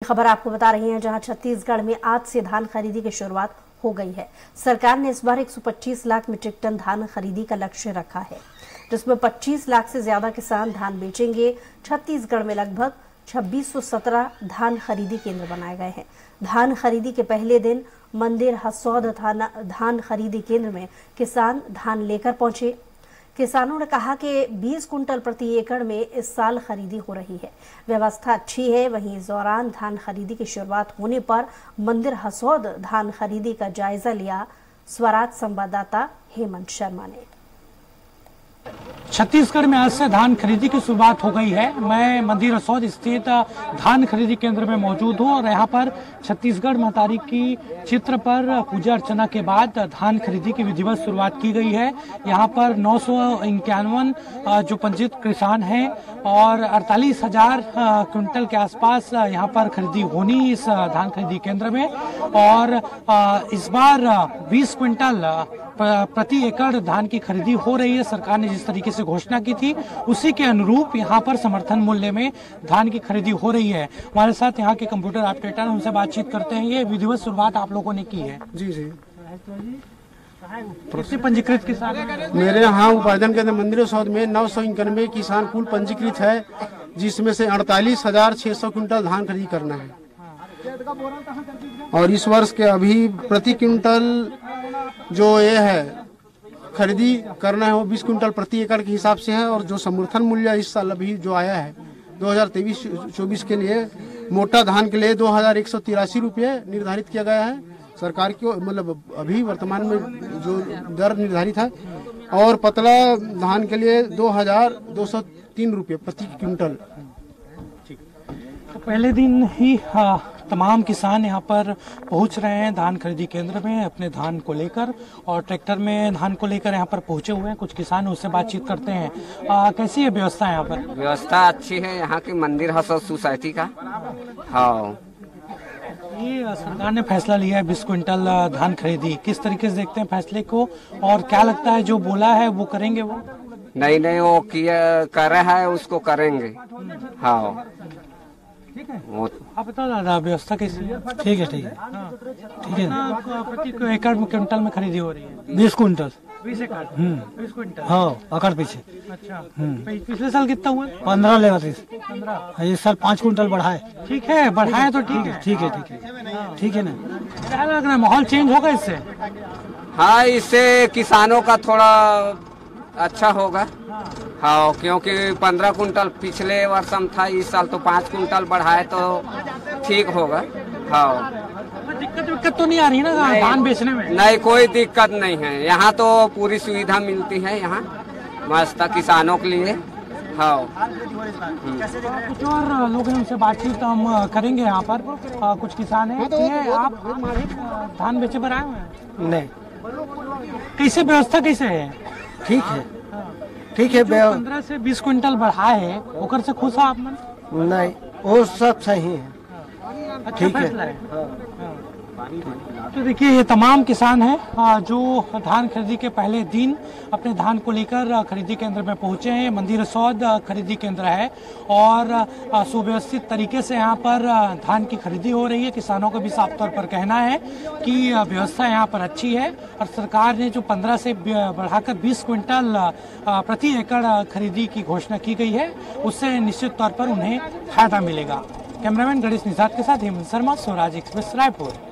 खबर आपको बता रही हैं, जहां छत्तीसगढ़ में आज से धान खरीदी की शुरुआत हो गई है। सरकार ने इस बार 125 लाख मीट्रिक टन धान खरीदी का लक्ष्य रखा है, जिसमें 25 लाख से ज्यादा किसान धान बेचेंगे। छत्तीसगढ़ में लगभग 2617 धान खरीदी केंद्र बनाए गए हैं। धान खरीदी के पहले दिन मंदिर हसौद धान खरीदी केंद्र में किसान धान लेकर पहुंचे। किसानों ने कहा कि 20 कुंटल प्रति एकड़ में इस साल खरीदी हो रही है, व्यवस्था अच्छी है। वहीं इस दौरान धान खरीदी की शुरुआत होने पर मंदिर हसौद धान खरीदी का जायजा लिया स्वराज संवाददाता हेमंत शर्मा ने। छत्तीसगढ़ में आज से धान खरीदी की शुरुआत हो गई है। मैं मंदिर हसौद स्थित धान खरीदी केंद्र में मौजूद हूं और यहाँ पर छत्तीसगढ़ महतारी की चित्र पर पूजा अर्चना के बाद धान खरीदी की विधिवत शुरुआत की गई है। यहाँ पर 951 जो पंजीकृत किसान हैं और 48,000 क्विंटल के आसपास यहाँ पर खरीदी होनी इस धान खरीदी केंद्र में। और इस बार 20 क्विंटल प्रति एकड़ धान की खरीदी हो रही है। सरकार ने जिस तरीके से घोषणा की थी उसी के अनुरूप यहाँ पर समर्थन मूल्य में धान की खरीदी हो रही है। हमारे साथ यहाँ के कंप्यूटर ऑपरेटर हैं, उनसे बातचीत करते हैं। ये विधिवत शुरुआत आप लोगों ने की है? जी जी। कितने पंजीकृत किसान? मेरे यहाँ उपार्जन केंद्र मंदिर हसौद में 991 किसान कुल पंजीकृत है, जिसमें से 48,600 क्विंटल धान खरीदी करना है। और इस वर्ष के अभी प्रति क्विंटल जो ये है खरीदी करना है वो 20 क्विंटल प्रति एकड़ के हिसाब से है। और जो समर्थन मूल्य इस साल अभी जो आया है 2023-24 के लिए मोटा धान के लिए 2,183 रुपये निर्धारित किया गया है सरकार की, मतलब अभी वर्तमान में जो दर निर्धारित है। और पतला धान के लिए 2,203 रुपये प्रति क्विंटल। तो पहले दिन ही तमाम किसान यहाँ पर पहुँच रहे हैं धान खरीदी केंद्र में अपने धान को लेकर, और ट्रैक्टर में धान को लेकर यहाँ पर पहुँचे हुए हैं। कुछ किसान उससे बातचीत करते हैं। कैसी है व्यवस्था यहाँ पर? व्यवस्था अच्छी है यहाँ की मंदिर हसौद सोसाइटी का। हाँ, ये सरकार ने फैसला लिया है 20 क्विंटल धान खरीदी, किस तरीके से देखते हैं फैसले को, और क्या लगता है जो बोला है वो करेंगे? वो नहीं वो किया कर रहा है उसको करेंगे। हाँ ठीक है। आप बताओ दादा, व्यवस्था कैसी है? ठीक है ठीक है ठीक है। प्रति एकड़ क्विंटल में खरीदी हो रही है? 20 क्विंटल। 20 एकड़ 20 क्विंटल। हाँ, एकड़ पीछे। अच्छा। पिछले साल कितना हुआ? 15 लेगा 30। 15। इस साल 5 क्विंटल बढ़ाए। ठीक है, बढ़ाए तो ठीक है। ठीक है ठीक है ठीक है ना। क्या लग रहा है माहौल चेंज होगा इससे? हाँ, इससे किसानों का थोड़ा अच्छा होगा। हाँ, क्योंकि 15 कुंटल पिछले वर्ष में था, इस साल तो 5 कुंटल बढ़ाए तो ठीक होगा। हाँ, दिक्कत तो नहीं आ रही ना धान बेचने में? नहीं, कोई दिक्कत नहीं है। यहाँ तो पूरी सुविधा मिलती है यहाँ मस्त किसानों के लिए। हाँ, कुछ और लोग हैं, उनसे बातचीत हम करेंगे। यहाँ पर कुछ किसान हैं। ये आप धान बेचे पर आए हुए हैं? नहीं। कैसे व्यवस्था कैसे है? ठीक है ठीक है। 15 से 20 क्विंटल बढ़ाए है, ओकर से खुश है आप मन? नहीं, वो सब सही है। अच्छा फैसला है। तो देखिए, ये तमाम किसान हैं जो धान खरीदी के पहले दिन अपने धान को लेकर खरीदी केंद्र में पहुंचे हैं। मंदिर हसौद खरीदी केंद्र है और सुव्यवस्थित तरीके से यहाँ पर धान की खरीदी हो रही है। किसानों का भी साफ तौर पर कहना है कि व्यवस्था यहाँ पर अच्छी है और सरकार ने जो 15 से बढ़ाकर 20 क्विंटल प्रति एकड़ खरीदी की घोषणा की गई है, उससे निश्चित तौर पर उन्हें फायदा मिलेगा। कैमरामैन गणेश निषाद के साथ हेमंत शर्मा, स्वराज एक्सप्रेस, रायपुर।